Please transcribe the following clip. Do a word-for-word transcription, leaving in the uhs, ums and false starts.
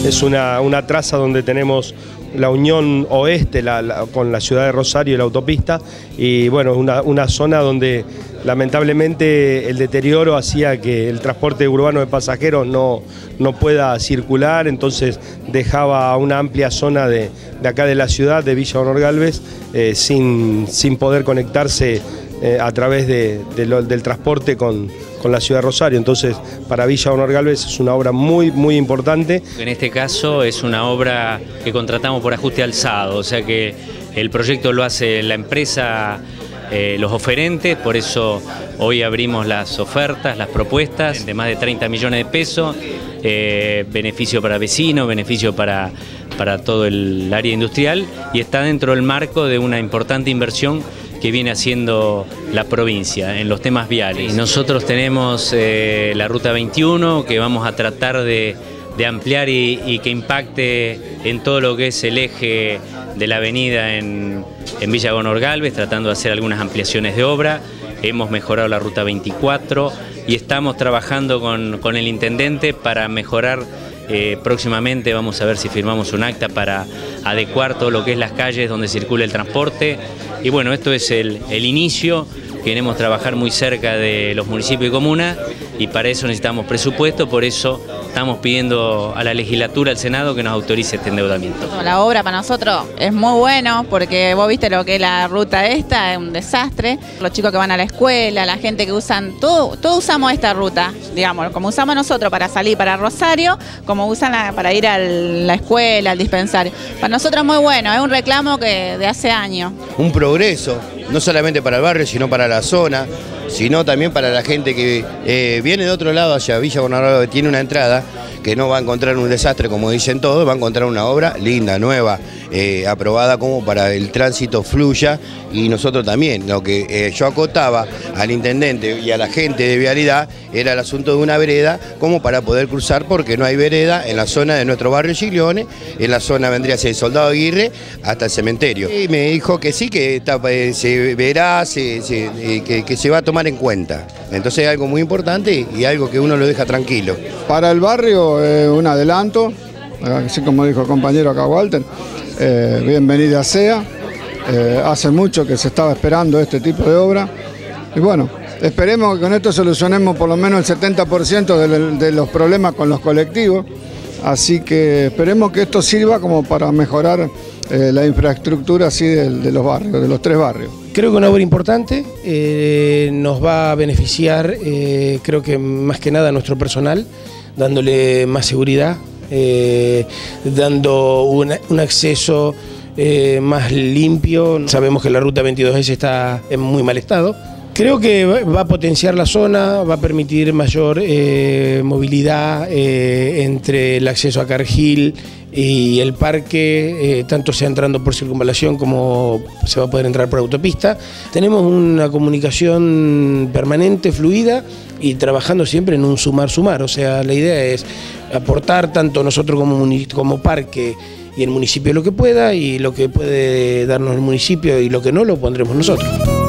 Es una, una traza donde tenemos la unión oeste la, la, con la ciudad de Rosario y la autopista, y bueno, una, una zona donde lamentablemente el deterioro hacía que el transporte urbano de pasajeros no, no pueda circular, entonces dejaba una amplia zona de, de acá de la ciudad, de Villa Honor Galvez, eh, sin, sin poder conectarse eh, a través de, de lo, del transporte con, con la ciudad de Rosario. Entonces, para Villa Honor Galvez es una obra muy, muy importante. En este caso es una obra que contratamos por ajuste alzado, o sea que el proyecto lo hace la empresa, eh, los oferentes, por eso hoy abrimos las ofertas, las propuestas de más de treinta millones de pesos, eh, beneficio para vecinos, beneficio para, para todo el área industrial, y está dentro del marco de una importante inversión que viene haciendo la provincia en los temas viales. Nosotros tenemos eh, la ruta veintiuno, que vamos a tratar de, de ampliar y, y que impacte en todo lo que es el eje de la avenida en, en Villa Honor Galvez, tratando de hacer algunas ampliaciones de obra. Hemos mejorado la ruta veinticuatro y estamos trabajando con, con el intendente para mejorar. Eh, próximamente vamos a ver si firmamos un acta para adecuar todo lo que es las calles donde circula el transporte. Y bueno, esto es el, el inicio. Queremos trabajar muy cerca de los municipios y comunas, y para eso necesitamos presupuesto, por eso estamos pidiendo a la legislatura, al Senado, que nos autorice este endeudamiento. La obra para nosotros es muy bueno, porque vos viste lo que es la ruta esta, es un desastre. Los chicos que van a la escuela, la gente que usan, todo, todos usamos esta ruta, digamos, como usamos nosotros para salir para Rosario, como usan la, para ir a la escuela, al dispensario. Para nosotros es muy bueno, es un reclamo que de hace años. Un progreso, no solamente para el barrio, sino para la zona, sino también para la gente que eh, viene de otro lado hacia Villa Honor Galvez, que tiene una entrada, que no va a encontrar un desastre como dicen todos, va a encontrar una obra linda, nueva, eh, aprobada como para el tránsito fluya, y nosotros también. Lo que eh, yo acotaba al intendente y a la gente de vialidad era el asunto de una vereda como para poder cruzar, porque no hay vereda en la zona de nuestro barrio Giglione, en la zona vendría a ser el Soldado Aguirre hasta el cementerio. Y me dijo que sí, que está, eh, se verá, se, se, eh, que, que se va a tomar en cuenta. Entonces es algo muy importante y algo que uno lo deja tranquilo. Para el barrio es eh, un adelanto, así como dijo el compañero acá Walter, eh, bienvenida sea. Eh, hace mucho que se estaba esperando este tipo de obra, y bueno, esperemos que con esto solucionemos por lo menos el setenta por ciento de, de los problemas con los colectivos, así que esperemos que esto sirva como para mejorar eh, la infraestructura así de, de los barrios, de los tres barrios. Creo que una obra importante, eh, nos va a beneficiar, eh, creo que más que nada a nuestro personal, dándole más seguridad, eh, dando una, un acceso eh, más limpio. Sabemos que la ruta veintidós ese está en muy mal estado. Creo que va a potenciar la zona, va a permitir mayor eh, movilidad eh, entre el acceso a Cargill y el parque, eh, tanto sea entrando por circunvalación como se va a poder entrar por autopista. Tenemos una comunicación permanente, fluida, y trabajando siempre en un sumar-sumar. O sea, la idea es aportar tanto nosotros como, como parque y el municipio lo que pueda, y lo que puede darnos el municipio y lo que no lo pondremos nosotros.